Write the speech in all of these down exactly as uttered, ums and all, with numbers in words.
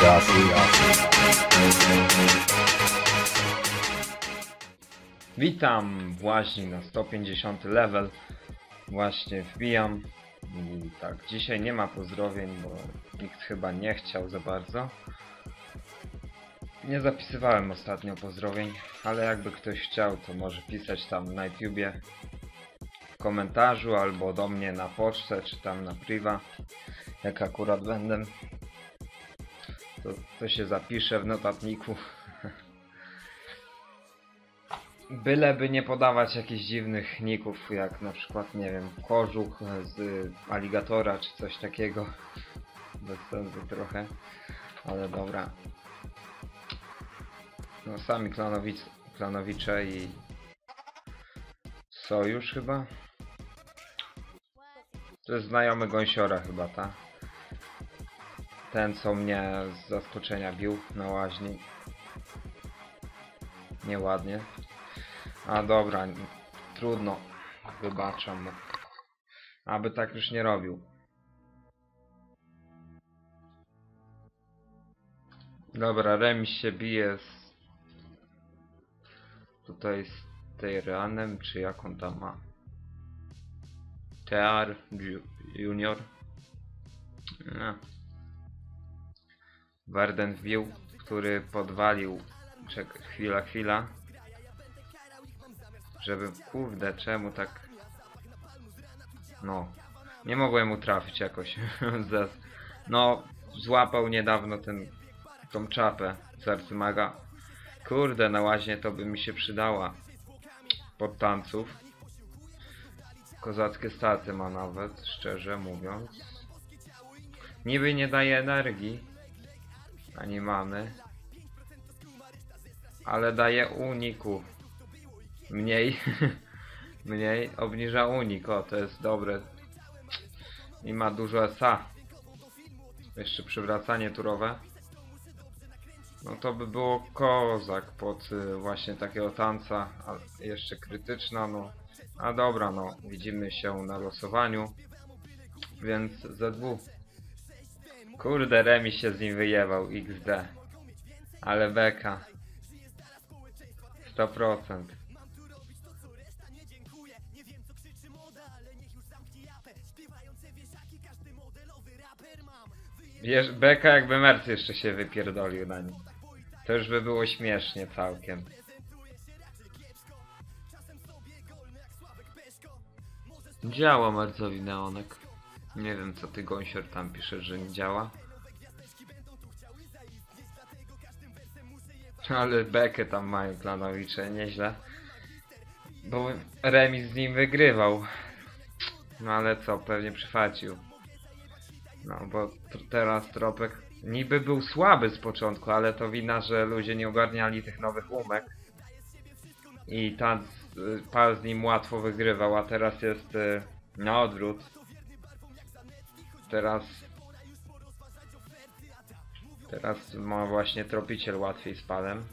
Witam właśnie na sto pięćdziesiąty level. Właśnie wbijam. I tak, dzisiaj nie ma pozdrowień, bo nikt chyba nie chciał za bardzo. Nie zapisywałem ostatnio pozdrowień, ale jakby ktoś chciał, to może pisać tam na YouTubie w komentarzu, albo do mnie na pocztę, czy tam na priwa, jak akurat będę. To, to się zapisze w notatniku. Byleby nie podawać jakichś dziwnych ników, jak na przykład, nie wiem, kożuch z aligatora, czy coś takiego. Bez sensu trochę, ale dobra. No sami klanowic, klanowicze i sojusz chyba. To jest znajomy gąsiora chyba, ta. Ten, co mnie z zaskoczenia bił na łaźni. Nieładnie. A dobra, trudno. Wybaczam mu. Aby tak już nie robił. Dobra, remis się bije z... Tutaj z Tyranem, czy jak on tam ma? Tear Junior. No. Warden wbił, który podwalił. Czek, chwila, chwila. Żeby, kurde, czemu tak... No, nie mogłem mu trafić jakoś. No, złapał niedawno ten, tą czapę z arcymaga. Kurde, na łaźnie to by mi się przydała. Pod tanców. Kozackie staty ma nawet, szczerze mówiąc. Niby nie daje energii. Ani mamy. Ale daje uniku. Mniej. Mniej. Obniża unik. O, to jest dobre. I ma dużo S A. Jeszcze przywracanie turowe. No to by było kozak pod y, właśnie takiego tanca. A jeszcze krytyczna, no. A dobra, no. Widzimy się na losowaniu. Więc Z W. Kurde, remis się z nim wyjewał. X D. Ale beka. sto procent. Wiesz, beka jakby Merc jeszcze się wypierdolił na nim. To już by było śmiesznie całkiem. Działa Mercowi neonek. Nie wiem, co ty gąsior tam piszesz, że nie działa. Ale bekę tam mają klanowicze, nieźle. Bo remis z nim wygrywał. No ale co, pewnie przyfacił. No bo teraz Tropek niby był słaby z początku, ale to wina, że ludzie nie ogarniali tych nowych umek. I tam Pal z nim łatwo wygrywał, a teraz jest y, na odwrót. Teraz... Teraz ma właśnie Tropiciel łatwiej z Palem.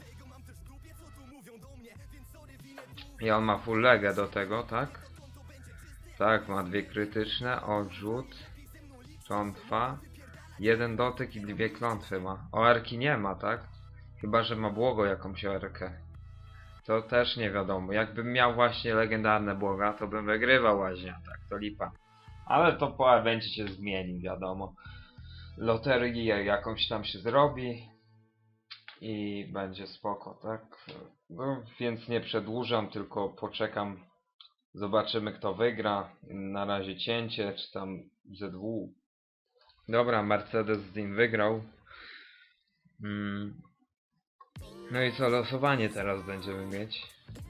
I on ma full legę do tego, tak? Tak, ma dwie krytyczne, odrzut, klątwa, jeden dotyk i dwie klątwy ma. O erki nie ma, tak? Chyba że ma błogo jakąś erkę. To też nie wiadomo. Jakbym miał właśnie legendarne błoga, to bym wygrywał łaźnia, tak? To lipa. Ale to po evencie się zmieni, wiadomo. Loterię jakąś tam się zrobi i będzie spoko, tak? No, więc nie przedłużam, tylko poczekam. Zobaczymy, kto wygra. Na razie cięcie, czy tam Z W. Dobra, Mercedes z nim wygrał. Hmm. No i co, losowanie teraz będziemy mieć.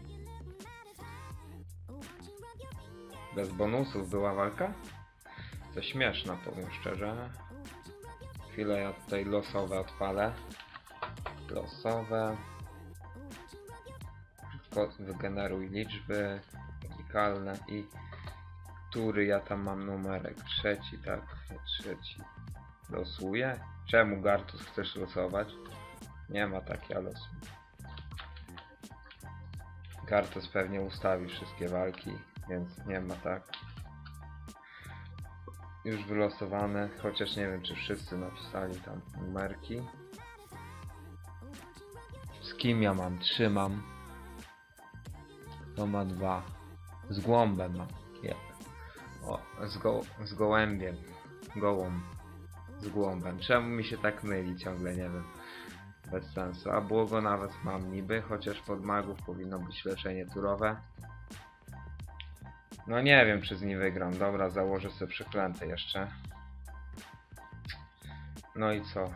Bez bonusów była walka? To śmieszna, powiem szczerze. Chwilę, ja tutaj losowe odpalę. Losowe. Wygeneruj liczby unikalne i który ja tam mam numerek. Trzeci, tak, trzeci. Losuję? Czemu Gartus chcesz losować? Nie ma takiej losu. Gartus pewnie ustawi wszystkie walki, więc nie ma tak. Już wylosowane, chociaż nie wiem, czy wszyscy napisali tam numerki. kim ja mam? Trzymam. To ma dwa. Z głąbem mam. Yeah. O, z, go z gołębiem. Gołą. Z głąbem. Czemu mi się tak myli? Ciągle nie wiem. Bez sensu. A błogo nawet mam niby, chociaż pod magów powinno być leczenie turowe. No nie wiem, czy z nim wygram. Dobra, założę sobie przeklęte jeszcze. No i co?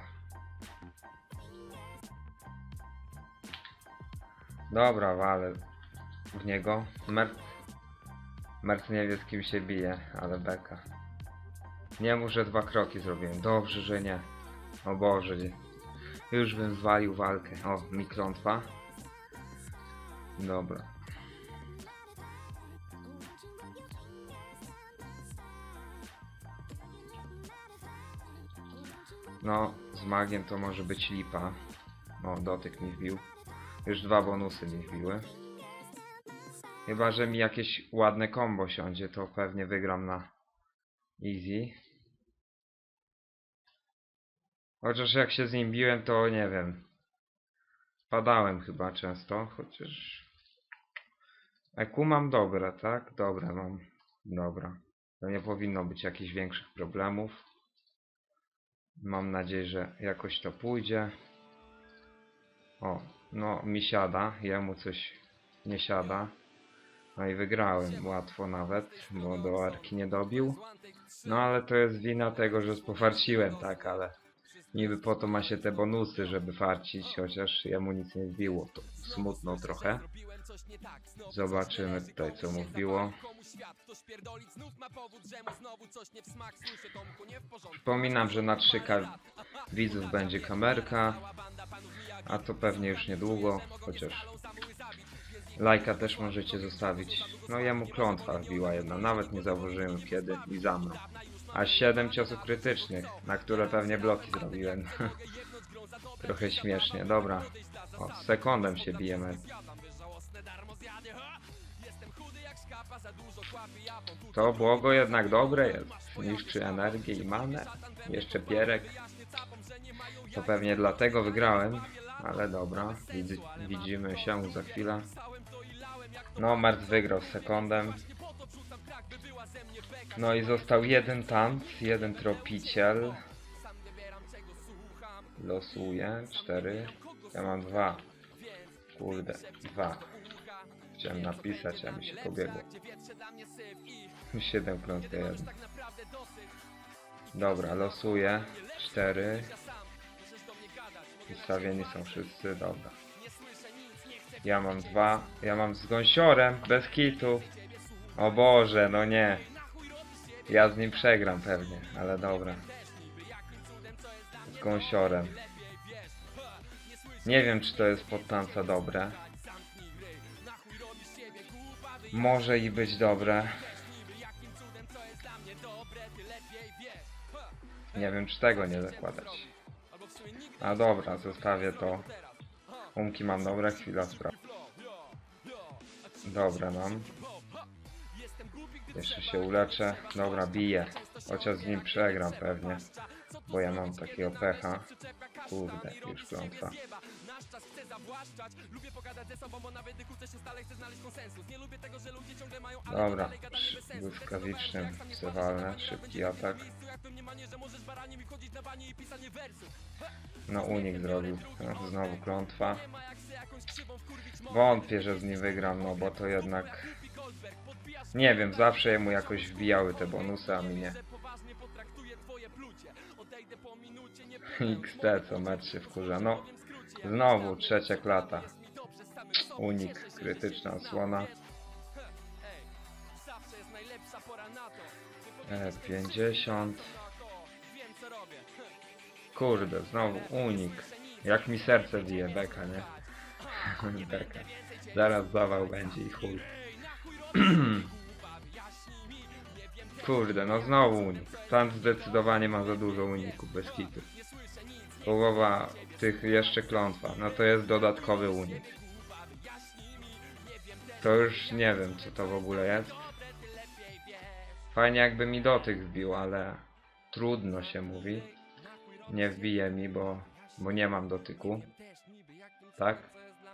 Dobra, walę w niego. Mert, Mert nie wie, z kim się bije, ale beka. Nie muszę dwa kroki zrobiłem. Dobrze, że nie. O Boże. Już bym zwalił walkę. O, mi klątwa. Dobra. No, z magiem to może być lipa. O, dotyk mi wbił. Już dwa bonusy mi wbiły. Chyba że mi jakieś ładne combo siądzie, to pewnie wygram na easy. Chociaż jak się z nim biłem, to nie wiem. Padałem chyba często, chociaż... E Q mam dobre, tak? Dobre mam. Dobra. To nie powinno być jakichś większych problemów. Mam nadzieję, że jakoś to pójdzie. O, no mi siada. Jemu coś nie siada. No i wygrałem łatwo nawet, bo do arki nie dobił. No ale to jest wina tego, że spofarciłem, tak, ale niby po to ma się te bonusy, żeby farcić, chociaż jemu nic nie wbiło. To smutno trochę. Zobaczymy tutaj, co mu wbiło. Przypominam, że na trzy widzów będzie kamerka, a to pewnie już niedługo, chociaż lajka też możecie zostawić. No jemu klątwa wbiła jedna, nawet nie zauważyłem kiedy i za mną. A siedem ciosów krytycznych, na które pewnie bloki zrobiłem. Trochę śmiesznie, dobra. O, z sekundem się bijemy. To błogo jednak dobre jest. Niszczy energię i manę. Jeszcze pierek. To pewnie dlatego wygrałem. Ale dobra, Widz widzimy się za chwilę. No, Mert wygrał z sekundem. No i został jeden tanc, jeden tropiciel. Losuję, cztery. Ja mam dwa. Kurde, dwa. Chciałem napisać, a mi się pobiegło. siedem klątkę jeden. Dobra, losuję. cztery. Ustawieni są wszyscy, dobra. Ja mam dwa. Ja mam z gąsiorem, bez kitu. O Boże, no nie. Ja z nim przegram pewnie, ale dobra. Z gąsiorem. Nie wiem, czy to jest pod tanca dobre. Może i być dobre. Nie wiem, czy tego nie zakładać. A dobra, zostawię to. Umki mam dobre, chwila sprawy. Dobra mam. Jeszcze się uleczę. Dobra, biję. Chociaż z nim przegram pewnie. Bo ja mam takiego pecha. Kurde, już klątwa. Dobra, błyskawicznym chcę walnę. Szybki atak. No unik zrobił. No, znowu klątwa. Wątpię, że z nim wygram, no bo to jednak... Nie wiem, zawsze jemu jakoś wbijały te bonusy, a mi nie. X D, co mecz się wkurza. No, znowu trzecia klata. Unik, krytyczna osłona. E, pięćdziesiąt. Kurde, znowu unik. Jak mi serce bije, beka, nie? Beka. Zaraz zawał będzie i chuj. Kurde, no znowu unik. Tam zdecydowanie ma za dużo uników bez kitu. Połowa tych jeszcze klątwa. No to jest dodatkowy unik. To już nie wiem, co to w ogóle jest. Fajnie jakby mi dotyk wbił, ale trudno się mówi. Nie wbije mi, bo, bo nie mam dotyku. Tak?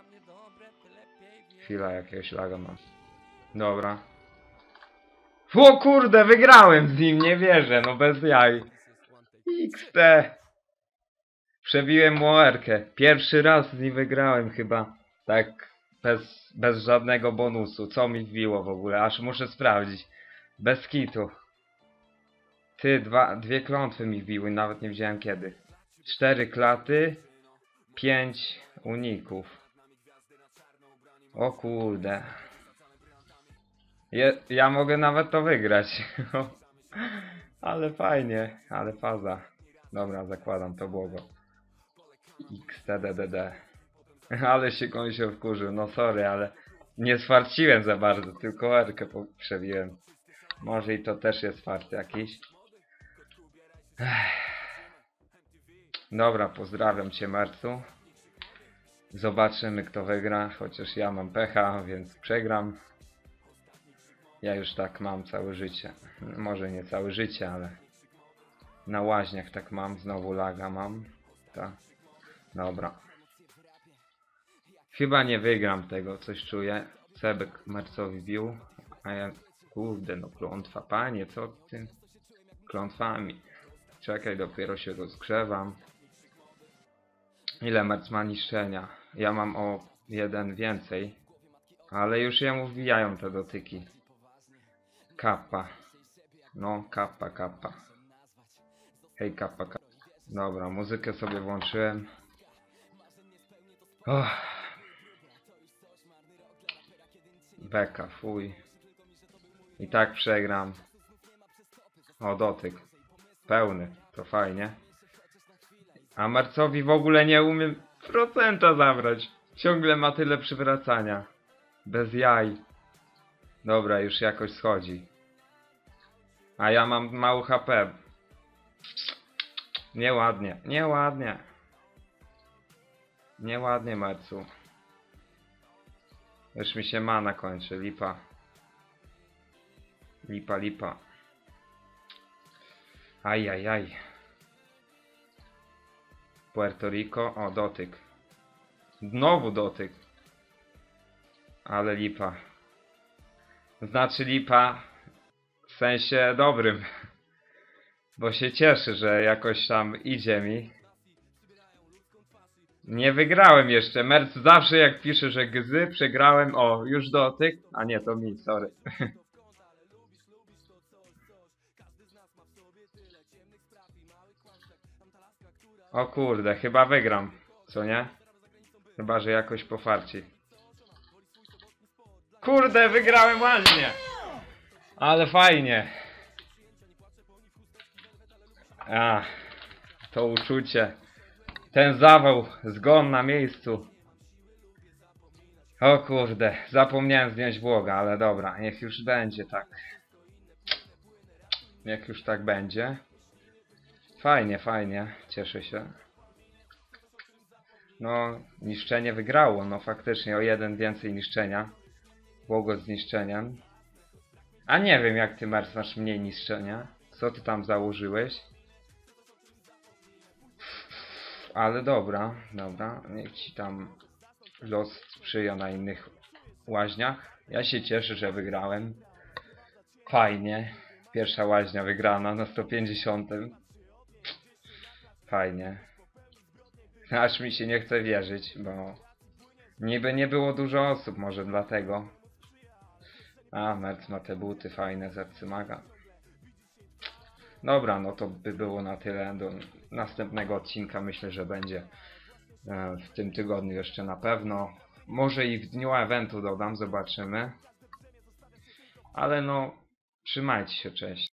chwila, jakiegoś laga mam. Dobra. O kurde, wygrałem z nim, nie wierzę, no bez jaj. X T. Przebiłem mu erkę. Pierwszy raz z nim wygrałem chyba. Tak, bez, bez żadnego bonusu. Co mi wbiło w ogóle? Aż muszę sprawdzić. Bez kitu. Ty, dwa, dwie klątwy mi wbiły, nawet nie wiedziałem kiedy. Cztery klaty. Pięć uników. O kurde. Je, ja mogę nawet to wygrać. Ale fajnie, ale faza. Dobra, zakładam to błogo. X T D D D. Ale się komuś się wkurzył, no sorry, ale nie sfarciłem za bardzo, tylko erkę przebiłem. Może i to też jest fart jakiś. Ech. Dobra, pozdrawiam cię, Marcu. Zobaczymy, kto wygra, chociaż ja mam pecha, więc przegram. Ja już tak mam całe życie. Może nie całe życie, ale na łaźniach tak mam, znowu laga mam. Tak. Dobra. Chyba nie wygram tego, coś czuję. Sebek Marcowi bił, a ja... Kurde, no klątwa, panie, co ty? Klątwami. Czekaj, dopiero się rozgrzewam. Ile Marc ma niszczenia? Ja mam o jeden więcej. Ale już jemu wbijają te dotyki. Kappa. No, kappa, kappa. Hej, kappa, kappa. Dobra, muzykę sobie włączyłem. Oh. Beka, fuj. I tak przegram. O, dotyk. Pełny, to fajnie. A Marcowi w ogóle nie umiem procenta zabrać. Ciągle ma tyle przywracania. Bez jaj. Dobra, już jakoś schodzi. A ja mam mało H P. Nieładnie, nieładnie. Nieładnie, Marcu. Już mi się mana kończy, lipa. Lipa, lipa. Ajajaj. Puerto Rico, o dotyk. Znowu dotyk. Ale lipa. Znaczy lipa w sensie dobrym. Bo się cieszę, że jakoś tam idzie mi. Nie wygrałem jeszcze. Merc zawsze jak pisze, że gzy, przegrałem. O, już dotyk. A nie, to mi, sorry. O kurde, chyba wygram. Co nie? Chyba, że jakoś pofarci. Kurde, wygrałem ładnie. Ale fajnie. A, to uczucie. Ten zawał, zgon na miejscu. O kurde, zapomniałem zdjąć błoga, ale dobra, niech już będzie tak. Niech już tak będzie. Fajnie, fajnie, cieszę się. No, niszczenie wygrało, no faktycznie o jeden więcej niszczenia. Błogo z niszczeniem. A nie wiem, jak ty, Mars, masz mniej niszczenia. Co ty tam założyłeś? Ale dobra, dobra, niech ci tam los sprzyja na innych łaźniach. Ja się cieszę, że wygrałem. Fajnie. Pierwsza łaźnia wygrana na sto pięćdziesiątym. Fajnie. Aż mi się nie chce wierzyć, bo niby nie było dużo osób, może dlatego. A, Merc ma te buty fajne z Arcymaga. Dobra, no to by było na tyle. Do następnego odcinka myślę, że będzie w tym tygodniu jeszcze na pewno. Może i w dniu eventu dodam, zobaczymy. Ale no, trzymajcie się, cześć.